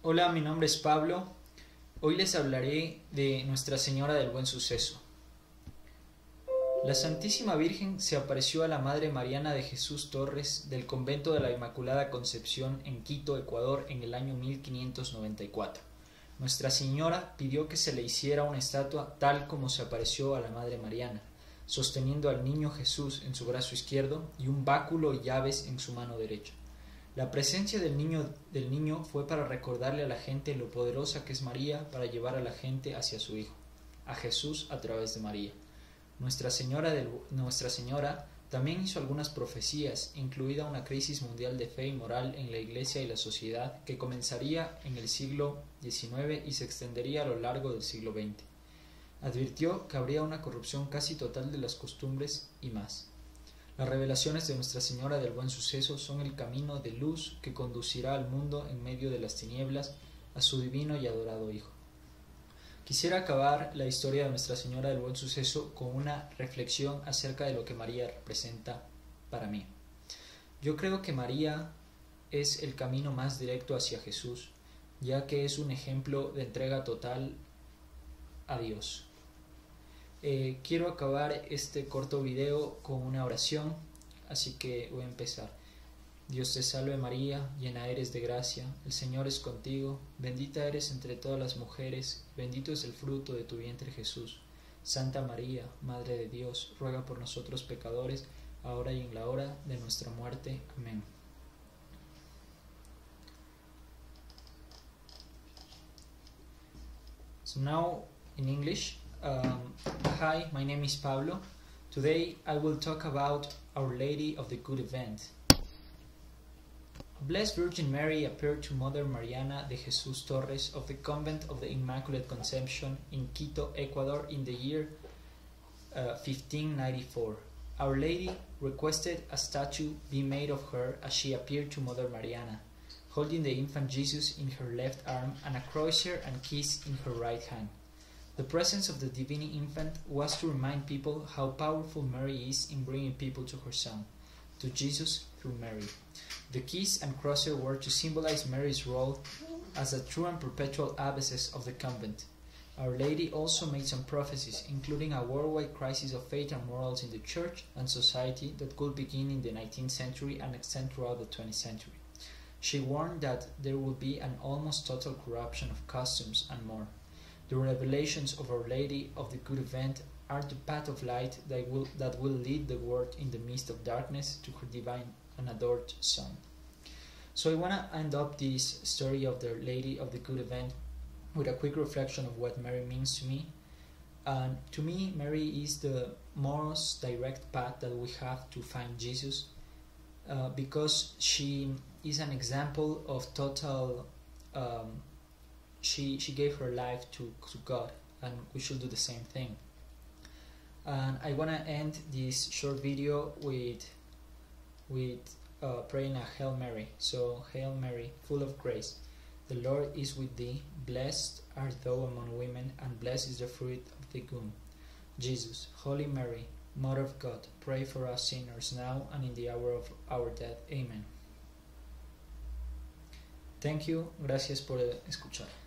Hola, mi nombre es Pablo. Hoy les hablaré de Nuestra Señora del Buen Suceso. La Santísima Virgen se apareció a la Madre Mariana de Jesús Torres del Convento de la Inmaculada Concepción en Quito, Ecuador, en el año 1594. Nuestra Señora pidió que se le hiciera una estatua tal como se apareció a la Madre Mariana, sosteniendo al niño Jesús en su brazo izquierdo y un báculo y llaves en su mano derecha. La presencia del niño fue para recordarle a la gente lo poderosa que es María para llevar a la gente hacia su Hijo, a Jesús a través de María. Nuestra Señora también hizo algunas profecías, incluida una crisis mundial de fe y moral en la Iglesia y la sociedad que comenzaría en el siglo XIX y se extendería a lo largo del siglo XX. Advirtió que habría una corrupción casi total de las costumbres y más. Las revelaciones de Nuestra Señora del Buen Suceso son el camino de luz que conducirá al mundo en medio de las tinieblas a su divino y adorado Hijo. Quisiera acabar la historia de Nuestra Señora del Buen Suceso con una reflexión acerca de lo que María representa para mí. Yo creo que María es el camino más directo hacia Jesús, ya que es un ejemplo de entrega total a Dios. Quiero acabar este corto video con una oración, así que voy a empezar. Dios te salve María, llena eres de gracia, el Señor es contigo, bendita eres entre todas las mujeres, bendito es el fruto de tu vientre Jesús. Santa María, Madre de Dios, ruega por nosotros pecadores, ahora y en la hora de nuestra muerte. Amén. So now in English. Hi, my name is Pablo. Today I will talk about Our Lady of the Good Event. Blessed Virgin Mary appeared to Mother Mariana de Jesus Torres of the Convent of the Immaculate Conception in Quito, Ecuador in the year 1594. Our Lady requested a statue be made of her as she appeared to Mother Mariana, holding the infant Jesus in her left arm and a crozier and keys in her right hand. The presence of the Divine Infant was to remind people how powerful Mary is in bringing people to her Son, to Jesus through Mary. The keys and crozier were to symbolize Mary's role as a true and perpetual abbess of the convent. Our Lady also made some prophecies, including a worldwide crisis of faith and morals in the Church and society that could begin in the 19th century and extend throughout the 20th century. She warned that there would be an almost total corruption of customs and more. The revelations of Our Lady of the Good Event are the path of light that will lead the world in the midst of darkness to her divine and adored Son. So I want to end up this story of the Lady of the Good Event with a quick reflection of what Mary means to me. And to me, Mary is the most direct path that we have to find Jesus, because she is an example of total She gave her life to God, and we should do the same thing. And I want to end this short video with praying a Hail Mary. So, Hail Mary, full of grace, the Lord is with thee. Blessed art thou among women, and blessed is the fruit of thy womb, Jesus. Holy Mary, Mother of God, pray for us sinners now and in the hour of our death. Amen. Thank you. Gracias por escuchar.